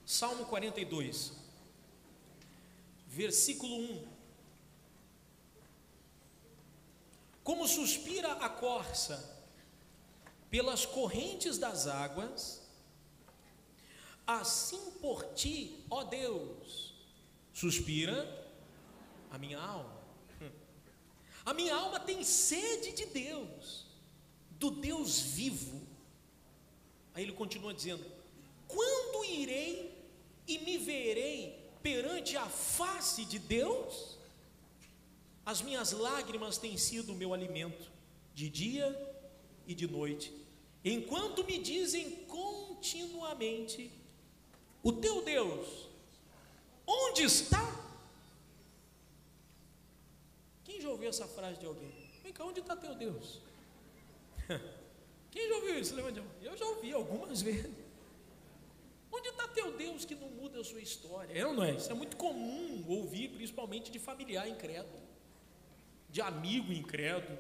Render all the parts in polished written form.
Salmo 42, versículo 1. Como suspira a corça pelas correntes das águas, assim por ti, ó Deus, suspira a minha alma. A minha alma tem sede de Deus, do Deus vivo. Aí ele continua dizendo: quando irei e me verei perante a face de Deus? As minhas lágrimas têm sido o meu alimento, de dia e de noite, enquanto me dizem continuamente: o teu Deus, onde está? Quem já ouviu essa frase de alguém? Vem cá, onde está teu Deus? Quem já ouviu isso? Levante a mão. Eu já ouvi algumas vezes. Onde está teu Deus que não muda a sua história? É ou não é? Isso é muito comum ouvir, principalmente de familiar incrédulo, de amigo incrédulo.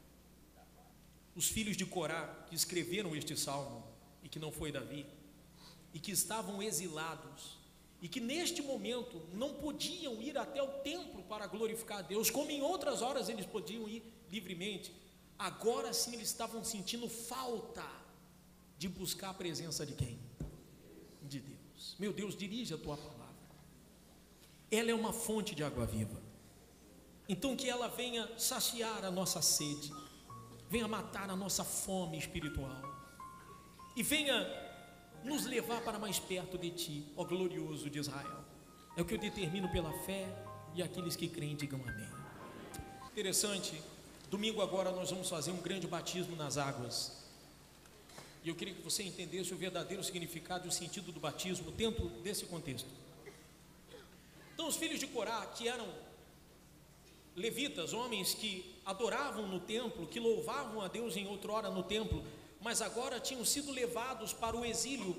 Os filhos de Corá, que escreveram este salmo, e que não foi Davi, e que estavam exilados, e que neste momento não podiam ir até o templo para glorificar a Deus, como em outras horas eles podiam ir livremente, agora sim eles estavam sentindo falta de buscar a presença de quem? De Deus. Meu Deus, dirige a tua palavra. Ela é uma fonte de água viva. Então que ela venha saciar a nossa sede, venha matar a nossa fome espiritual, e venha nos levar para mais perto de Ti, ó glorioso de Israel. É o que eu determino pela fé, e aqueles que creem digam amém. Interessante, domingo agora nós vamos fazer um grande batismo nas águas, e eu queria que você entendesse o verdadeiro significado e o sentido do batismo dentro desse contexto. Então os filhos de Corá, que eram levitas, homens que adoravam no templo, que louvavam a Deus em outrora no templo, mas agora tinham sido levados para o exílio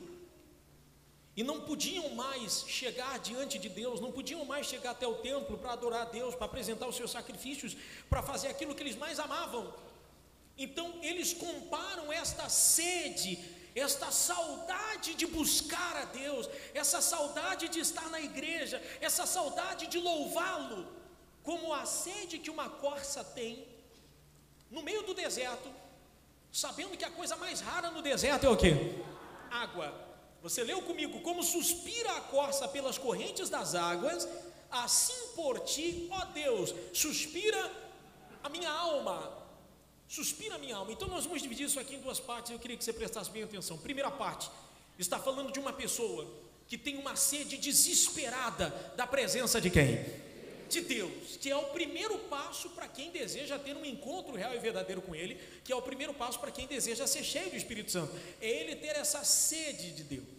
e não podiam mais chegar diante de Deus, não podiam mais chegar até o templo para adorar a Deus, para apresentar os seus sacrifícios, para fazer aquilo que eles mais amavam. Então eles comparam esta sede, esta saudade de buscar a Deus, essa saudade de estar na igreja, essa saudade de louvá-lo, como a sede que uma corça tem no meio do deserto, sabendo que a coisa mais rara no deserto é o quê? Água. Você leu comigo: como suspira a corça pelas correntes das águas, assim por ti, ó Deus, suspira a minha alma. Suspira a minha alma. Então nós vamos dividir isso aqui em duas partes. Eu queria que você prestasse bem atenção. Primeira parte, está falando de uma pessoa que tem uma sede desesperada da presença de quem? De Deus, que é o primeiro passo para quem deseja ter um encontro real e verdadeiro com Ele, que é o primeiro passo para quem deseja ser cheio do Espírito Santo, é ele ter essa sede de Deus.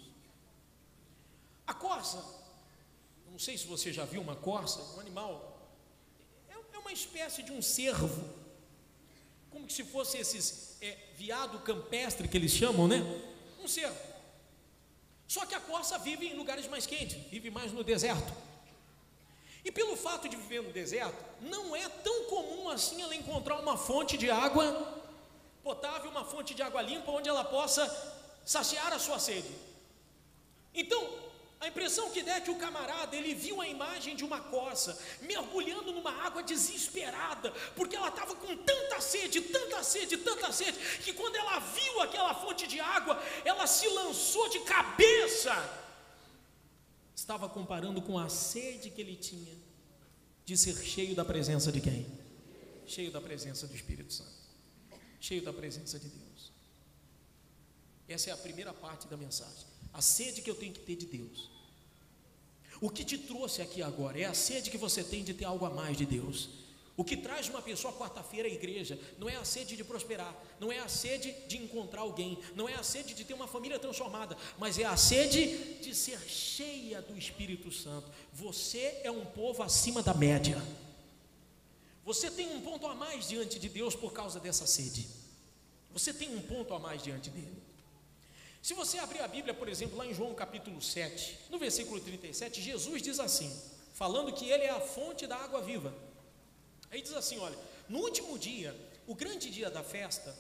A corça, não sei se você já viu uma corça, um animal, é uma espécie de um cervo, como que se fosse esses veado campestre que eles chamam, né? Um cervo. Só que a corça vive em lugares mais quentes, vive mais no deserto. E pelo fato de viver no deserto, não é tão comum assim ela encontrar uma fonte de água potável, uma fonte de água limpa, onde ela possa saciar a sua sede. Então, a impressão que dá é que o camarada, ele viu a imagem de uma corça mergulhando numa água desesperada, porque ela estava com tanta sede, tanta sede, tanta sede, que quando ela viu aquela fonte de água, ela se lançou de cabeça. Estava comparando com a sede que ele tinha de ser cheio da presença de quem? Cheio da presença do Espírito Santo, cheio da presença de Deus. Essa é a primeira parte da mensagem, a sede que eu tenho que ter de Deus. O que te trouxe aqui agora é a sede que você tem de ter algo a mais de Deus. O que traz uma pessoa quarta-feira à igreja não é a sede de prosperar, não é a sede de encontrar alguém, não é a sede de ter uma família transformada, mas é a sede de ser cheia do Espírito Santo. Você é um povo acima da média. Você tem um ponto a mais diante de Deus por causa dessa sede. Você tem um ponto a mais diante dele. Se você abrir a Bíblia, por exemplo, lá em João capítulo 7, no versículo 37, Jesus diz assim, falando que ele é a fonte da água viva. Aí diz assim, olha, no último dia, o grande dia da festa,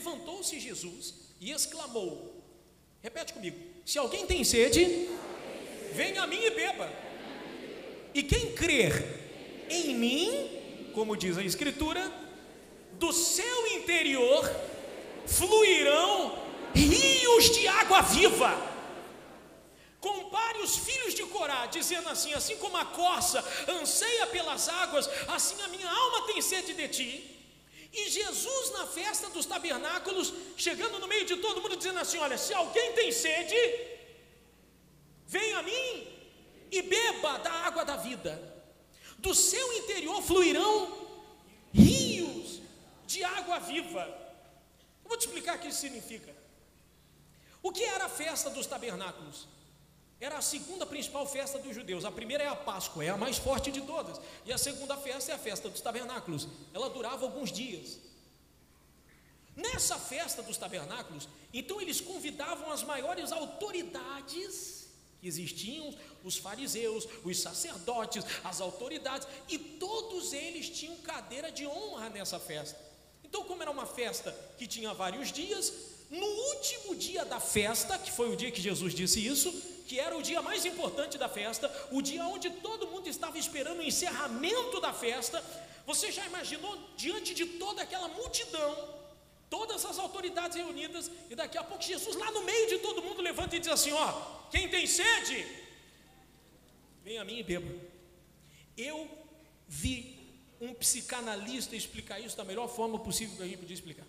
levantou-se Jesus e exclamou, repete comigo, se alguém tem sede, venha a mim e beba. E quem crer em mim, como diz a Escritura, do seu interior fluirão rios de água viva. Compare os filhos de Corá, dizendo assim como a corça anseia pelas águas, assim a minha alma tem sede de ti. E Jesus na festa dos tabernáculos, chegando no meio de todo mundo, dizendo assim: olha, se alguém tem sede, venha a mim e beba da água da vida. Do seu interior fluirão rios de água viva. Eu vou te explicar o que isso significa. O que era a festa dos tabernáculos? Era a segunda principal festa dos judeus. A primeira é a Páscoa, é a mais forte de todas. E a segunda festa é a festa dos tabernáculos. Ela durava alguns dias. Nessa festa dos tabernáculos, então eles convidavam as maiores autoridades que existiam, os fariseus, os sacerdotes, as autoridades, e todos eles tinham cadeira de honra nessa festa. Então, como era uma festa que tinha vários dias, no último dia da festa, que foi o dia que Jesus disse isso, que era o dia mais importante da festa, o dia onde todo mundo estava esperando o encerramento da festa, você já imaginou diante de toda aquela multidão, todas as autoridades reunidas, e daqui a pouco Jesus lá no meio de todo mundo levanta e diz assim: ó, quem tem sede, vem a mim e beba. Eu vi um psicanalista explicar isso da melhor forma possível que a gente podia explicar.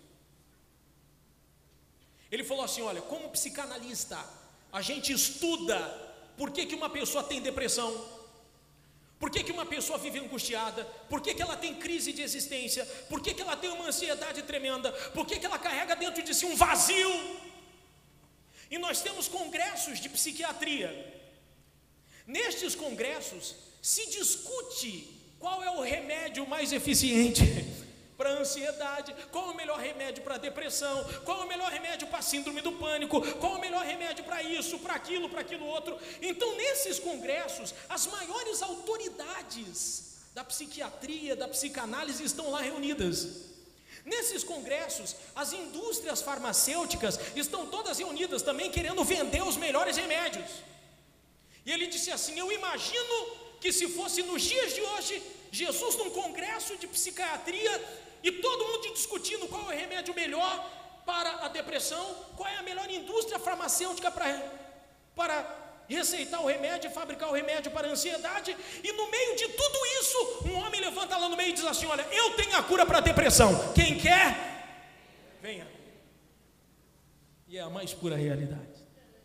Ele falou assim: olha, como psicanalista, a gente estuda por que uma pessoa tem depressão, por que uma pessoa vive angustiada, por que ela tem crise de existência, por que ela tem uma ansiedade tremenda, por que ela carrega dentro de si um vazio. E nós temos congressos de psiquiatria. Nestes congressos se discute qual é o remédio mais eficiente para a ansiedade, qual é o melhor remédio para a depressão, qual é o melhor remédio para a síndrome do pânico, qual é o melhor remédio para isso, para aquilo outro. Então, nesses congressos, as maiores autoridades da psiquiatria, da psicanálise estão lá reunidas. Nesses congressos, as indústrias farmacêuticas estão todas reunidas também, querendo vender os melhores remédios. E ele disse assim: eu imagino que se fosse nos dias de hoje, Jesus num congresso de psiquiatria, e todo mundo discutindo qual é o remédio melhor para a depressão, qual é a melhor indústria farmacêutica para receitar o remédio e fabricar o remédio para a ansiedade, e no meio de tudo isso, um homem levanta lá no meio e diz assim: olha, eu tenho a cura para a depressão, quem quer, venha. E é a mais pura realidade.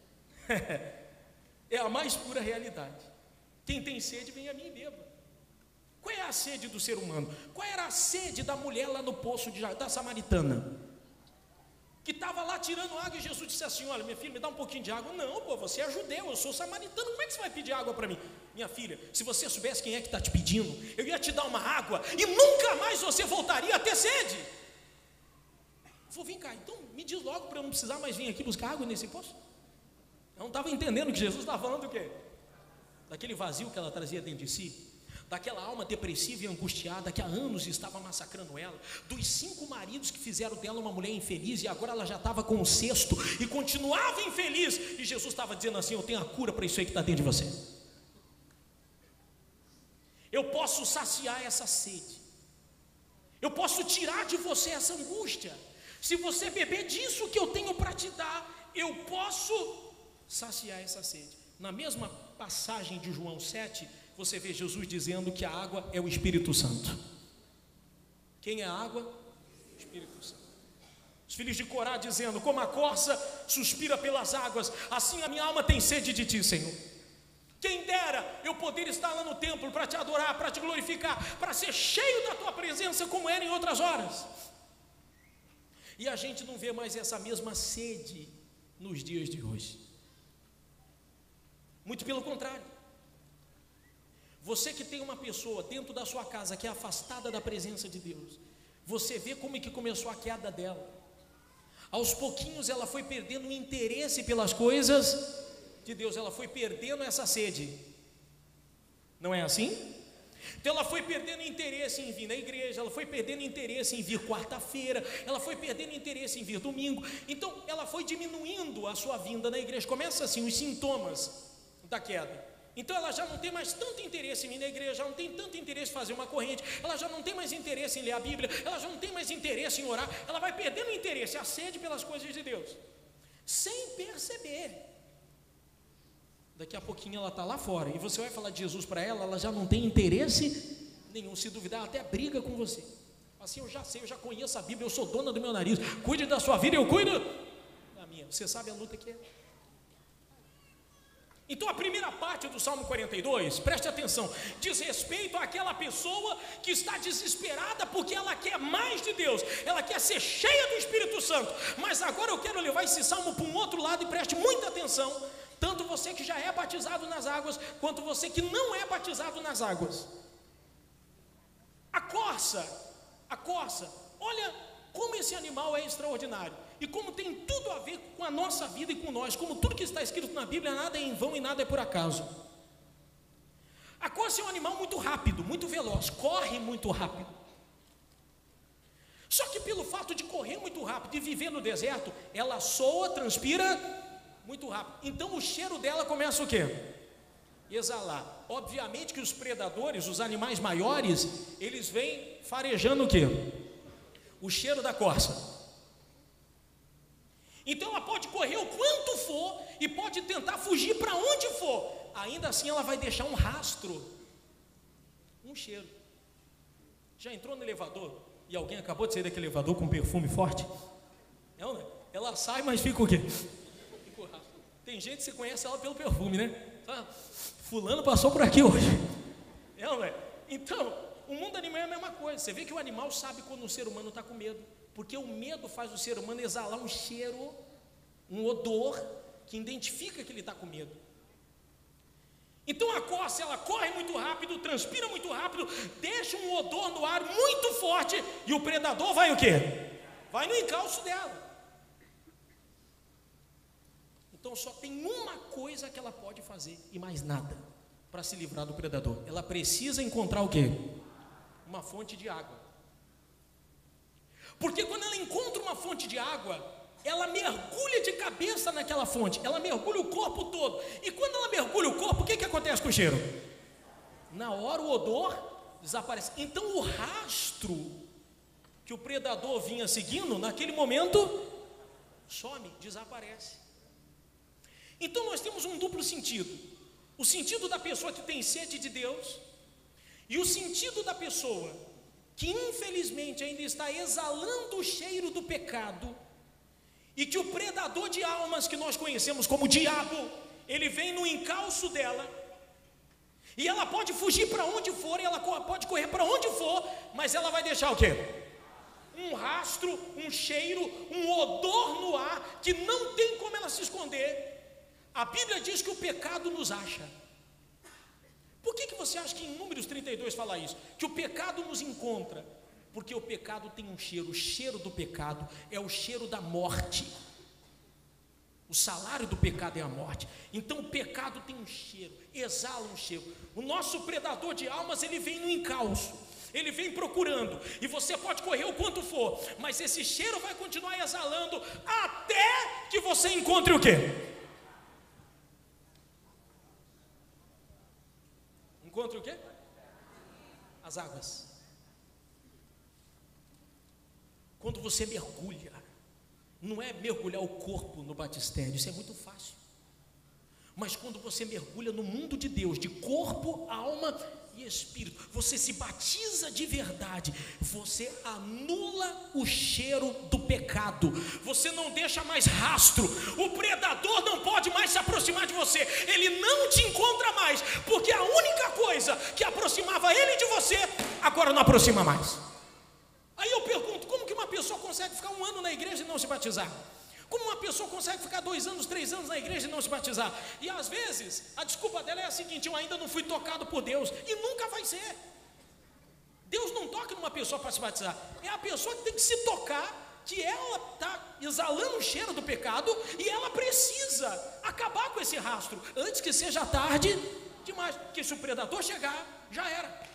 É a mais pura realidade. Quem tem sede, vem a mim e beba. Qual é a sede do ser humano? Qual era a sede da mulher lá no poço da Samaritana? Que estava lá tirando água, e Jesus disse assim: olha, minha filha, me dá um pouquinho de água. Não, pô, você é judeu, eu sou samaritano, como é que você vai pedir água para mim? Minha filha, se você soubesse quem é que está te pedindo, eu ia te dar uma água e nunca mais você voltaria a ter sede. Eu falei: vem cá, então me diz logo para eu não precisar mais vir aqui buscar água nesse poço. Eu não estava entendendo que Jesus estava falando do quê? Daquele vazio que ela trazia dentro de si, daquela alma depressiva e angustiada que há anos estava massacrando ela, dos 5 maridos que fizeram dela uma mulher infeliz, e agora ela já estava com o 6º e continuava infeliz, e Jesus estava dizendo assim: eu tenho a cura para isso aí que está dentro de você. Eu posso saciar essa sede, eu posso tirar de você essa angústia. Se você beber disso que eu tenho para te dar, eu posso saciar essa sede. Na mesma passagem de João 7, você vê Jesus dizendo que a água é o Espírito Santo. Quem é a água? O Espírito Santo. Os filhos de Corá dizendo: como a corça suspira pelas águas, assim a minha alma tem sede de ti, Senhor. Quem dera eu poder estar lá no templo para te adorar, para te glorificar, para ser cheio da tua presença como era em outras horas. E a gente não vê mais essa mesma sede nos dias de hoje. Muito pelo contrário. Você que tem uma pessoa dentro da sua casa que é afastada da presença de Deus, você vê como é que começou a queda dela. Aos pouquinhos ela foi perdendo o interesse pelas coisas de Deus, ela foi perdendo essa sede. Não é assim? Então ela foi perdendo interesse em vir na igreja, ela foi perdendo interesse em vir quarta-feira, ela foi perdendo interesse em vir domingo. Então ela foi diminuindo a sua vinda na igreja. Começa assim os sintomas da queda. Então ela já não tem mais tanto interesse em ir na igreja, já não tem tanto interesse em fazer uma corrente, ela já não tem mais interesse em ler a Bíblia, ela já não tem mais interesse em orar, ela vai perdendo o interesse, a sede pelas coisas de Deus, sem perceber. Daqui a pouquinho ela está lá fora, e você vai falar de Jesus para ela, ela já não tem interesse nenhum, se duvidar, ela até briga com você. Assim, eu já sei, eu já conheço a Bíblia, eu sou dona do meu nariz, cuide da sua vida, eu cuido da minha. Você sabe a luta que é? Então a primeira parte do Salmo 42, preste atenção, diz respeito àquela pessoa que está desesperada porque ela quer mais de Deus, ela quer ser cheia do Espírito Santo. Mas agora eu quero levar esse salmo para um outro lado e preste muita atenção, tanto você que já é batizado nas águas, quanto você que não é batizado nas águas. A corça, olha como esse animal é extraordinário. E como tem tudo a ver com a nossa vida e com nós, como tudo que está escrito na Bíblia, nada é em vão e nada é por acaso. A corça é um animal muito rápido, muito veloz, corre muito rápido. Só que pelo fato de correr muito rápido e viver no deserto, ela soa, transpira muito rápido. Então o cheiro dela começa o quê? Exalar. Obviamente que os predadores, os animais maiores, eles vêm farejando o quê? O cheiro da corça. Então ela pode correr o quanto for e pode tentar fugir para onde for, ainda assim ela vai deixar um rastro, um cheiro. Já entrou no elevador e alguém acabou de sair daquele elevador com um perfume forte? Não, né? Ela sai, mas fica o quê? Fica o rastro. Tem gente que você conhece ela pelo perfume, né? Fulano passou por aqui hoje. Não, né? Então, o mundo animal é a mesma coisa. Você vê que o animal sabe quando o ser humano está com medo, porque o medo faz o ser humano exalar um cheiro, um odor, que identifica que ele está com medo. Então a corça, ela corre muito rápido, transpira muito rápido, deixa um odor no ar muito forte, e o predador vai o quê? Vai no encalço dela. Então só tem uma coisa que ela pode fazer, e mais nada, para se livrar do predador. Ela precisa encontrar o quê? Uma fonte de água. Porque quando ela encontra uma fonte de água, ela mergulha de cabeça naquela fonte, ela mergulha o corpo todo. E quando ela mergulha o corpo, o que acontece com o cheiro? Na hora o odor desaparece. Então o rastro que o predador vinha seguindo, naquele momento, some, desaparece. Então nós temos um duplo sentido. O sentido da pessoa que tem sede de Deus e o sentido da pessoa que infelizmente ainda está exalando o cheiro do pecado, e que o predador de almas que nós conhecemos como diabo, ele vem no encalço dela, e ela pode fugir para onde for, e ela pode correr para onde for, mas ela vai deixar o quê? Um rastro, um cheiro, um odor no ar, que não tem como ela se esconder. A Bíblia diz que o pecado nos acha. Por que você acha que em Números 32 fala isso? Que o pecado nos encontra. Porque o pecado tem um cheiro. O cheiro do pecado é o cheiro da morte. O salário do pecado é a morte. Então o pecado tem um cheiro, exala um cheiro. O nosso predador de almas, ele vem no encalço, ele vem procurando, e você pode correr o quanto for, mas esse cheiro vai continuar exalando até que você encontre o quê? Encontre o quê? As águas. Quando você mergulha, não é mergulhar o corpo no batistério, isso é muito fácil. Mas quando você mergulha no mundo de Deus, de corpo, alma e espírito, você se batiza de verdade, você anula o cheiro do pecado, você não deixa mais rastro, o predador não pode mais se aproximar de você, ele não te encontra mais, porque a única coisa que aproximava ele de você, agora não aproxima mais. Aí eu pergunto, como que uma pessoa consegue ficar 1 ano na igreja e não se batizar? Como uma pessoa consegue ficar 2 anos, 3 anos na igreja e não se batizar? E às vezes, a desculpa dela é a seguinte: eu ainda não fui tocado por Deus, e nunca vai ser. Deus não toca numa pessoa para se batizar, é a pessoa que tem que se tocar, que ela está exalando o cheiro do pecado, e ela precisa acabar com esse rastro, antes que seja tarde demais, porque se o predador chegar, já era.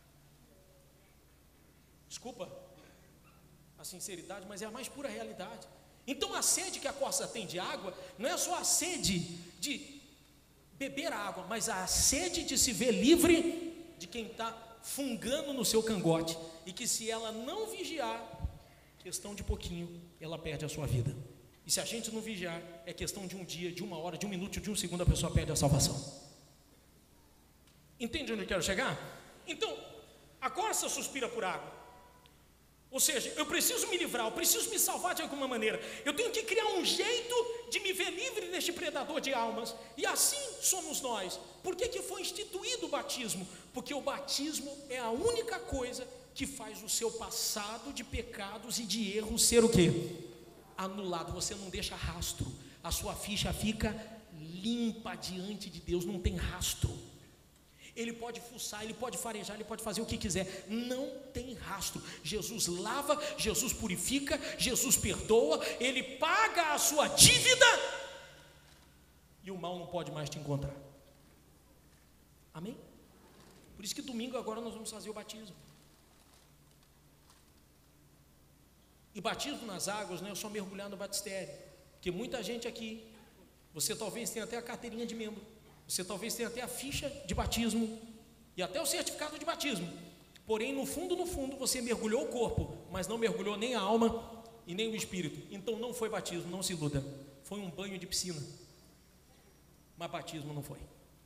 Desculpa a sinceridade, mas é a mais pura realidade. Então a sede que a corça tem de água, não é só a sede de beber a água, mas a sede de se ver livre de quem está fungando no seu cangote, e que se ela não vigiar, questão de pouquinho, ela perde a sua vida. E se a gente não vigiar, é questão de um dia, de uma hora, de um minuto, de um segundo, a pessoa perde a salvação. Entende onde eu quero chegar? Então, a corça suspira por água. Ou seja, eu preciso me livrar, eu preciso me salvar de alguma maneira. Eu tenho que criar um jeito de me ver livre deste predador de almas. E assim somos nós. Por que foi instituído o batismo? Porque o batismo é a única coisa que faz o seu passado de pecados e de erros ser o quê? Anulado. Você não deixa rastro. A sua ficha fica limpa diante de Deus, não tem rastro. Ele pode fuçar, ele pode farejar, ele pode fazer o que quiser, não tem rastro. Jesus lava, Jesus purifica, Jesus perdoa, ele paga a sua dívida, e o mal não pode mais te encontrar. Amém? Por isso que domingo agora nós vamos fazer o batismo. E batismo nas águas não é só mergulhar no batistério, porque muita gente aqui, você talvez tenha até a carteirinha de membro, você talvez tenha até a ficha de batismo e até o certificado de batismo, porém no fundo você mergulhou o corpo, mas não mergulhou nem a alma e nem o espírito. Então não foi batismo, não se iluda, foi um banho de piscina, mas batismo não foi.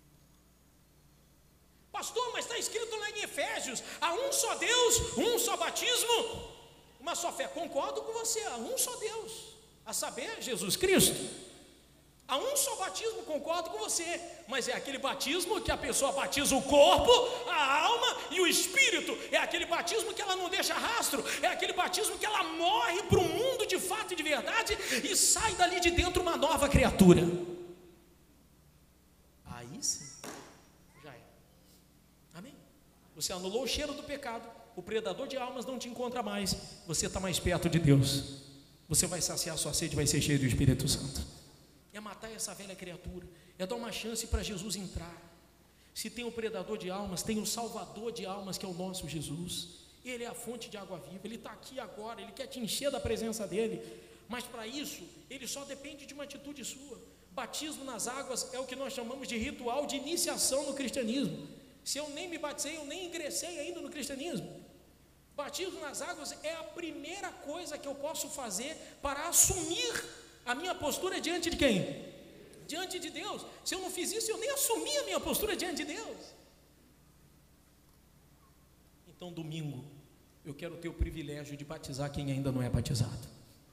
Pastor, mas está escrito lá em Efésios, há um só Deus, um só batismo, uma só fé. Concordo com você, há um só Deus, a saber, Jesus Cristo. Há um só batismo, concordo com você, mas é aquele batismo que a pessoa batiza o corpo, a alma e o espírito. É aquele batismo que ela não deixa rastro, é aquele batismo que ela morre para o mundo de fato e de verdade e sai dali de dentro uma nova criatura. Aí sim, já é. Amém? Você anulou o cheiro do pecado, o predador de almas não te encontra mais, você está mais perto de Deus, você vai saciar sua sede, vai ser cheio do Espírito Santo. É matar essa velha criatura, é dar uma chance para Jesus entrar. Se tem o predador de almas, tem o salvador de almas, que é o nosso Jesus. Ele é a fonte de água viva, ele está aqui agora, ele quer te encher da presença dele, mas para isso, ele só depende de uma atitude sua. Batismo nas águas é o que nós chamamos de ritual de iniciação no cristianismo. Se eu nem me batizei, eu nem ingressei ainda no cristianismo. Batismo nas águas é a primeira coisa que eu posso fazer para assumir a minha postura diante de quem? Diante de Deus. Se eu não fiz isso, eu nem assumi a minha postura diante de Deus. Então, domingo, eu quero ter o privilégio de batizar quem ainda não é batizado.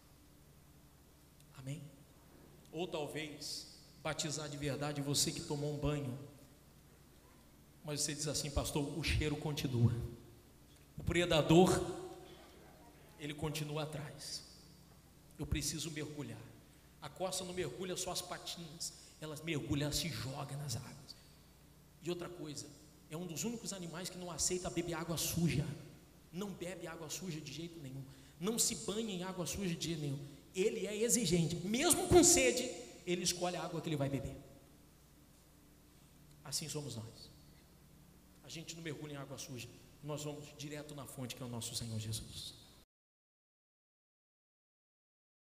Amém? Ou talvez, batizar de verdade você que tomou um banho, mas você diz assim: pastor, o cheiro continua. O predador, ele continua atrás. Eu preciso mergulhar. A corça não mergulha só as patinhas, ela mergulha, ela se joga nas águas. E outra coisa, é um dos únicos animais que não aceita beber água suja. Não bebe água suja de jeito nenhum, não se banha em água suja de jeito nenhum. Ele é exigente, mesmo com sede, ele escolhe a água que ele vai beber. Assim somos nós. A gente não mergulha em água suja, nós vamos direto na fonte, que é o nosso Senhor Jesus.